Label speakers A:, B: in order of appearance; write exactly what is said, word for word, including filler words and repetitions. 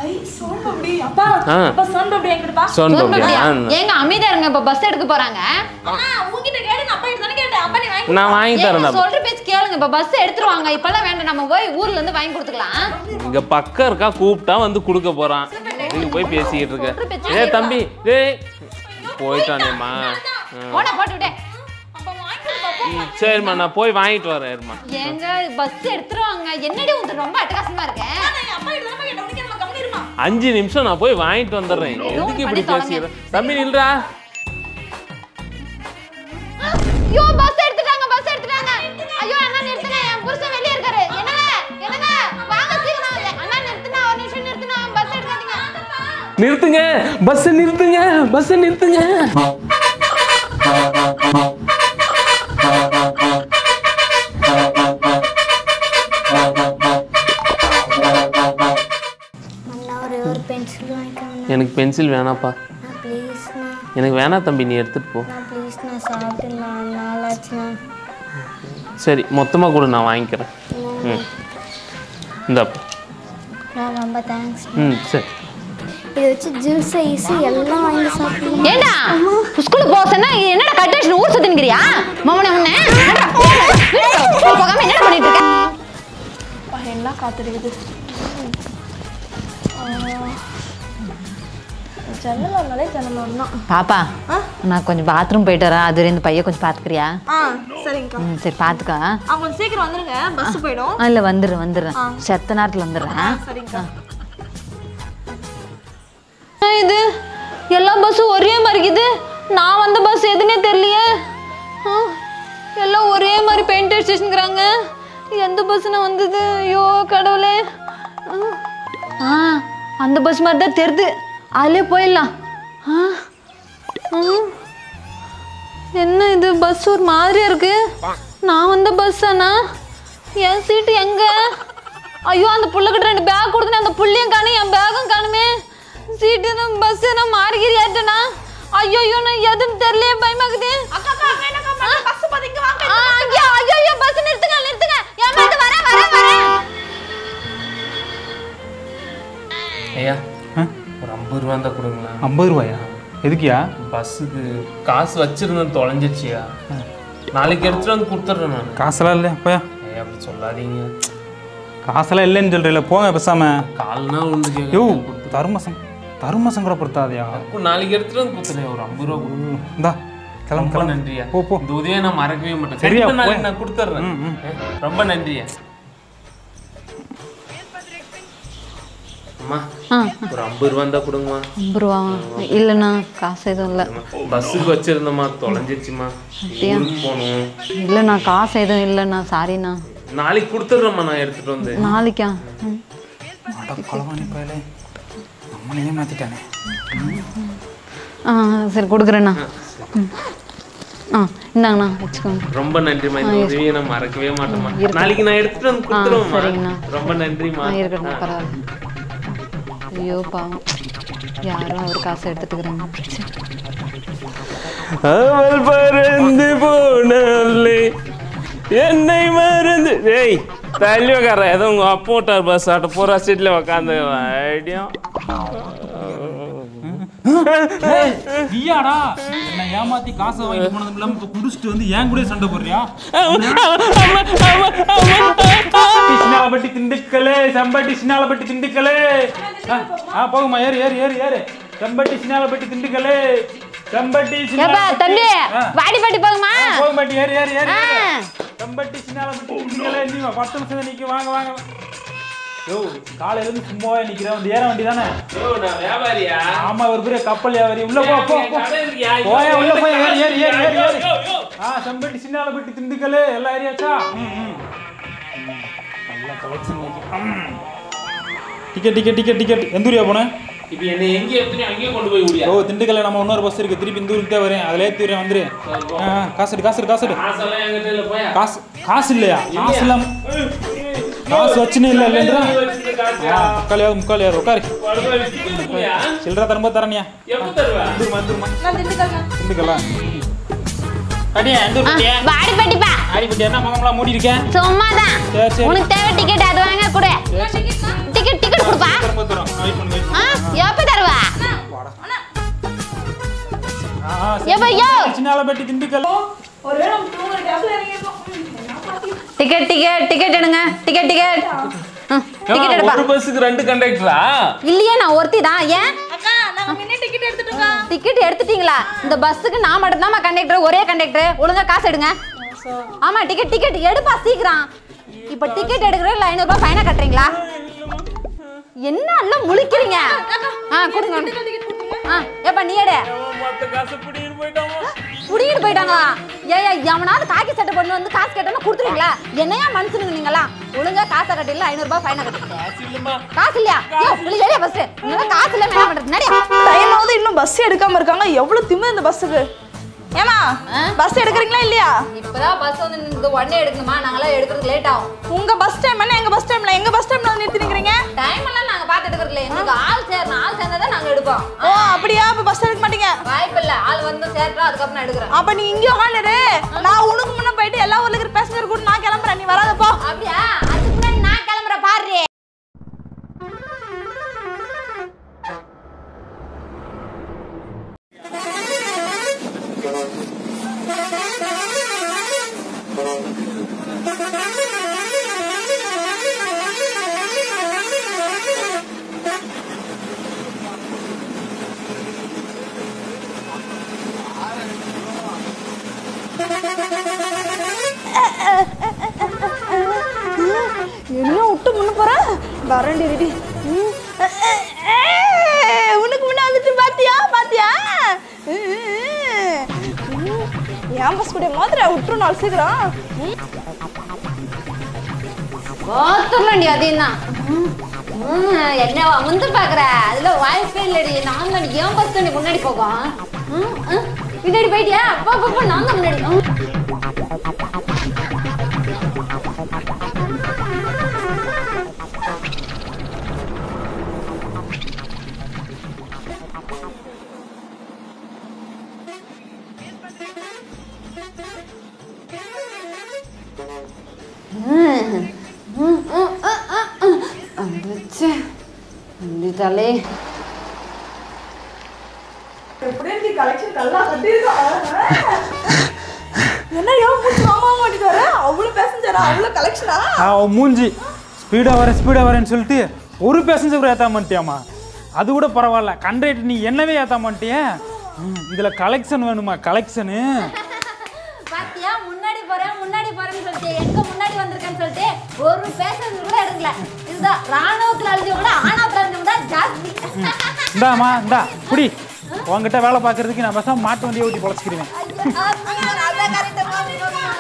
A: ஐ சோன்படி அப்பா அப்பா சோன்படி எங்கடப்பா
B: சோன்படி
C: ஏங்க அமைதியா இருங்க இப்ப பஸ் எடுக்க போறாங்க
A: அம்மா உன்கிட்ட கேடு நான் அப்பா கிட்ட தான கேட்டேன் அப்பா நீ வாங்கி
B: நான் வாங்கி தரேன்
C: நான் சொல்ற பேச்சு கேளுங்க இப்ப பஸ் எடுத்துருவாங்க இப்பலாம் வேண்டாம் நம்ம போய் ஊர்ல இருந்து வாங்கி கொடுத்துக்கலாம்
B: இங்க பக்கம் இருக்கா கூப்பிட்டா வந்து கொடுக்க போறான் நீ போய் பேசிக்கிட்டு இருக்க ஏய் தம்பி டேய் போய்ட்டானேம்மா
C: போடா போட்டு விடு
A: அப்பா வாங்கி கொடுப்பா
B: சரிம்மா நான் போய் வாங்கிட்டு வரேன்மா
C: ஏங்க பஸ் எடுத்துருவாங்க என்னடி உங்க ரொம்ப அட்டகாசமா இருக்கு
A: அப்பா கிட்ட தான கேட்டேன் உனக்கு என்ன கம்மி இருமா
B: அஞ்சு நிமிஷம் நான் போய் வாங்கிட்டு வந்துடுறேன் எதுக்கு இப்படி பேசிக்கிற தம்பி நில்றா
C: ஐயோ பஸ் எடுத்துட்டாங்க பஸ் எடுத்துட்டாங்க ஐயோ அண்ணா நிறுத்துங்க என் புருஷன் வெளிய இருக்காரு என்னங்க என்னங்க வாங்க சீக்கிரம் அண்ணா நிறுத்துனா ஒரு நிமிஷம் நிறுத்துனா பஸ் எடுக்காதீங்க
B: நிறுத்துங்க பஸ் நிறுத்துங்க பஸ் நிறுத்துங்க எனக்கு பென்சில் வேணாப்பா எனக்கு வேணா தம்பி நீ எடுத்துட்டு போ சரி மொத்தமாக கூட நான் வாங்கிக்கிறேன் ம் இந்தாப்பா
D: ரொம்ப தேங்க்ஸ்
B: ம் சரி
D: இதை வச்சு ஜூஸ் ஐஸ் எல்லாம் வாங்கி சாப்பிடுங்க
C: ஏண்டா ஸ்கூலுக்கு போக சொன்னா என்னடா கட்டேஷன் ஊர் சுத்தின்கிறியா மாமனே உன்னை போகாம என்ன பண்ணிட்டு இருக்க
A: எல்லாம் காத்துடுது ஜன்னலாலே ஜன்னலோடனா
C: பாப்பா நான் கொஞ்சம் பாத்ரூம் போயிட்டு வரேன் அது இந்த பையன் கொஞ்சம் பாத்துக்கறியா
A: ஆ சரிங்கக்கா
C: ம் சரி பாத்துக்கா
A: அவங்க கொஞ்சம் சீக்கிரம் வந்துருங்க பஸ் போய்டும்
C: இல்ல வந்துடுறேன் வந்துடுறேன் செத்த நேரத்துல வந்துடுறேன்
A: சரிங்கக்கா
C: இது எல்லா பஸ்ஸும் ஒரே மாதிரி இருக்குது நான் வந்த பஸ் எதுனே தெரியலையே எல்லாம் ஒரே மாதிரி பெயிண்ட் அடிச்சுங்கிறாங்க எந்த பஸ்ஸுனா வந்தது ஐயோ கடவுளே ஆ அந்த பஸ் மாதிரி தான் தெரியுது அதிலே போயிடலாம் என்ன இது பஸ் ஒரு மாதிரியா இருக்கு நான் வந்த பஸ் ஆனா என் சீட்டு எங்க ஐயோ அந்த புள்ளக்கிட்ட ரெண்டு பேக் கொடுத்தேன் அந்த புள்ளையும் காணும் என் பேக்கும் காணுமே சீட்டு தான் பஸ் நான் மாறிக்கிறியாட்டனா ஐயோ நான் எதுன்னு தெரியலையே பயமாக்குது
A: அக்கா அக்கா என்னக்கா பஸ் பாத்தீங்க வாங்க
C: ஐயோ ஐயோ பஸ் நிறுத்துங்க நிறுத்துங்க ஏன் மேல வர வர வர
B: ஐயா ஒரு ஐம்பது ரூபா தான் கொடுங்களா
E: ஐம்பது ரூபாயா எதுக்குயா
B: பஸ்ஸுக்கு காசு வச்சிருந்தேன் தொலைஞ்சிருச்சியா நாளைக்கு எடுத்துட்டு வந்து கொடுத்துட்றேன் நான்
E: காசெல்லாம் இல்லை போயா
B: ஐயா அப்படி சொல்லாதீங்க
E: காசெல்லாம் இல்லைன்னு சொல்கிறீங்கள போங்க பேசாம
B: கால்னா ஒன்று
E: யோ தருமசம் தருமசம் கூட பொறுத்தாதையா
B: நாளைக்கு எடுத்துட்டு வந்து கொடுத்துறேன் ஒரு ஐம்பது ரூபா கொடுங்க
E: இந்தா கிளம்பு
B: ரொம்ப நன்றியா
E: போ போ
B: இந்த உதவியை நான் மறக்கவே மாட்டேன்
E: சரியா
B: நாளைக்கு நான் கொடுத்துட்றேன் ரொம்ப நன்றியா அம்மா ஒரு ஐம்பது ரூபா இருந்தா கொடுங்கம்மா
C: ஐம்பது ரூபா இல்லைண்ணா காசு எதுவும் இல்லை
B: பஸ்ஸுக்கு வச்சிருந்தம்மா தொலைஞ்சிருச்சுமா ஊருக்கு போகணும்
C: இல்லைண்ணா காசு எதுவும் இல்லைண்ணா சாரிண்ணா
B: நாளைக்கு கொடுத்துட்றேம்மா நான் எடுத்துட்டு வந்து
C: நாளைக்கா
E: கொலவாணி போயிலே நம்மளையே மாத்திட்டானே
C: ஆ சரி கொடுக்குறேண்ணா ஆ இந்தாங்கண்ணா வச்சுக்கோங்க
B: ரொம்ப நன்றிம்மா இந்த உதவியை நான் மறக்கவே மாட்டேம்மா நாளைக்கு நான் எடுத்துட்டு வந்து கொடுத்துருவேம்மா
C: சரிங்கண்ணா
B: ரொம்ப நன்றிம்மா
C: இருக்கட்டும் பரவாயில்ல ஐயோ பாவம் யாரும் அவர் காசை எடுத்துட்டுக்கிறாங்க
B: அவள் பறந்து போனாலே என்னை மறந்து ஏய் தள்ளி உக்கார ஏதோ உங்க அப்பா ஓட்டார் பஸ் ஆட்ட பூரா சீட்ல உக்காந்து ஐடியா
E: நீயாடா என்ன ஏமாத்தி காசை வாங்கி போனதும் இல்லாம இப்ப குடிச்சிட்டு வந்து ஏன் கூட சண்டை போடுறியா சின்னாலப்பட்டி திண்டுக்கலே செம்பட்டி சின்னாலப்பட்டி திண்டுக்கலே ஆ போகுமா ஏறு ஏறு ஏறு ஏறு செம்பட்டி சின்னாலப்பட்டி திண்டுக்கலே செம்பட்டி
C: தம்பி வாடி பாட்டி போகுமா
E: போகுமாட்டி ஏறு ஏறு ஏறு செம்பட்டி சின்னாலப்பட்டி திண்டுக்கலே நீ பத்து நிமிஷம் நிக்க வாங்க வாங்க யோ காலையில இருந்து சும்மாவே நிக்கிறேன் வந்து ஏற வண்டி தானே
B: யோ நான் வியாபாரியா
E: ஆமா ஒரு பெரிய கப்பல் வியாபாரி உள்ள போ போ போயா உள்ள போய் ஏறி ஏறி ஏறி ஏறி ஏறி ஆ செம்பட்டி சின்னாலப்பட்டி திண்டுக்கல் எல்லா ஏரியாச்சா நல்லா collection ticket ticket ticket ticket எந்த ஊரியா போனேன்
B: இப்போ என்ன எங்க எடுத்துட்டு அங்கேயே கொண்டு போய் விடியா
E: ஓ திண்டுக்கல்ல நம்ம இன்னொரு பஸ் இருக்கு திருப்பி இந்த ஊருக்கு தான் வரேன் அதுல ஏத்தி வரேன் வந்துரு காசு காசு காசு
B: காசெல்லாம் என்கிட்ட இல்ல போயா
E: காசு காசு இல்லையா காசு இல்லாம காசு வச்சுன்னு இல்லை இல்லைன்றா முக்காலியாவது முக்காலியாவது உட்காரு சில்லற தரம்போ தரணியா திண்டுக்கல்லா அடியா எந்த ஊர்டியா
C: வாடி பாட்டிப்பா
E: ஆடி பட்டி என்ன மகம்லாம் மூடி இருக்கேன்
C: சும்மாதான்
E: சரி சரி
C: உனக்கு தேவை டிக்கெட் அது வாங்க கொடு டிக்கெட் டிக்கெட் கொடுப்பா
E: தரம்போ தரோம் வெயிட் பண்ணு சின்னாலப்பட்டி திண்டுக்கல்.
A: ஒருவேளை நம்ம தூங்குற கேப்ல இறங்கிருக்கோம்.
C: டிக்கெட் டிக்கெட் டிக்கெட் எடுங்க டிக்கெட் டிக்கெட் டிக்கெட் எடுப்பா.
B: ஒரு பஸ்ஸுக்கு ரெண்டு கண்டக்டரா?
C: இல்லையே நான் ஒருத்தி தான். ஏன்
A: அக்கா நாங்க முன்ன டிக்கெட் எடுத்துட்டோம்க்கா.
C: டிக்கெட் எடுத்துட்டீங்களா? இந்த பஸ்ஸுக்கு நான் மட்டும் தான் கண்டக்டர், ஒரே கண்டக்டர். ஒழுங்கா காசு எடுங்க. ஆமா டிக்கெட் டிக்கெட் எடுப்பா சீக்கிரம். இப்ப டிக்கெட் எடுக்கறதுல ஐநூறு ரூபாய் ஃபைனா கட்டுறீங்களா? என்ன அல்ல முழிக்கிறீங்க? ஆ கொடுங்க. ஆ ஏப்பா நீ எடு.
B: மொத்த காசு புடிங்கிட்டு போய்ட்டாமா?
C: புடிங்கிட்டு போயிட்டாங்களா? ஏயா எவனாவது காக்கி சட்டை பண்ணி வந்து காசு கேட்டா கொடுத்துருவீங்களா? என்னையா மனுஷனுங்க நீங்களா? ஒழுங்கா காசை கட்டில ஐநூறு ரூபாய் ஃபைனா கட்டுங்க.
B: காசு இல்லம்மா.
C: காசு இல்லையா? ஏ வெளிய ஏறியா ஃபர்ஸ்ட். நீங்க காசு இல்ல என்ன பண்றது? நடியா.
A: டைம் ஆகுது இன்னும் பஸ் எடுக்காம இருக்காங்க. எவ்வளவு திமிரு இந்த பஸ்ஸுக்கு. ஏமா பஸ் எடுக்கறீங்களா இல்லையா?
C: இப்பதான் பஸ் வந்து இந்த உடனே எடுக்கணுமா? நாங்கலாம் எடுக்கிறது லேட் ஆகும்.
A: உங்க பஸ் டைம் என்ன எங்க பஸ் டைம்ல எங்க பஸ் டைம்ல நிறுத்தி நிக்கிறீங்க?
C: டைம் எல்லாம் நாங்க பாத்து எடுக்கறது இல்ல. எங்களுக்கு ஆள் சேரணும். ஆள் சேர்ந்தா நாங்க எடுப்போம்.
A: ஓ அப்படியா? அப்ப பஸ் எடுக்க மாட்டீங்க?
C: வாய்ப்பு இல்ல. ஆள் வந்து சேர்றா அதுக்கு அப்புறம் நான் எடுக்கறேன்.
A: அப்ப நீ இங்க உட்கார்ந்துரு. நான் உனக்கு முன்ன போயிட்டு எல்லா ஊர்ல இருக்கிற பேசஞ்சர் கூட நான் கிளம்பறேன். நீ வராத போ.
C: அப்படியே அதுக்கு முன்னாடி நான் கிளம்பறேன் பாரு.
A: என்ன விட்டு முன்ன போற? வரண்டி ரெடி. உனக்கு முன்ன வந்துட்டு பாத்தியா பாத்தியா? ஏன் பஸ் கூட மாதிரி விட்டுரு நாள் சீக்கிரம்.
C: பாத்துறேன்டி அதையும் என்ன வந்து பாக்குற? அதுல வாய்ப்பே இல்லடி. நான் தான் ஏன் பஸ் நீ முன்னாடி போகும். பின்னாடி போயிட்டியா? அப்பா பாப்பா நான் தான் முன்னாடி. வந்துட்டாலே
A: எப்படி கலெக்ஷன் நல்லா கட்டிருக்கா? என்ன யோ மூஞ்சி மாமா மாட்டிட்டு வர? அவ்வளவு பேசஞ்சரா? அவ்வளவு கலெக்ஷனா?
E: அவன் மூஞ்சி ஸ்பீடாக வரேன் ஸ்பீடாக வரேன்னு சொல்லிட்டு ஒரு பேசஞ்சர் கூட ஏற்ற மாட்டியாமா? அது கூட பரவாயில்ல. கண்டக்டர் நீ என்னவே ஏற்ற மாட்டிய. இதில் கலெக்ஷன் வேணுமா? கலெக்ஷனு
C: பாத்தியா? முன்னாடி போறேன் முன்னாடி போறேன்னு சொல்லிட்டு எங்க முன்னாடி வந்திருக்கேன்னு சொல்லிட்டு ஒரு பேசஞ்சர் கூட எடுக்கல. இதுதான் ராணுவத்தில் அழிஞ்ச விட ஆணவத்தில் அழிஞ்ச விட ஜாஸ்தி.
E: இந்தாம்மா இந்தா புடி. உங்ககிட்ட வேலை பார்க்கறதுக்கு நான் பேசாம மாட்டு வண்டியை ஓட்டி பொழைச்சிக்கிறேன்.
C: அதான் கரெக்டா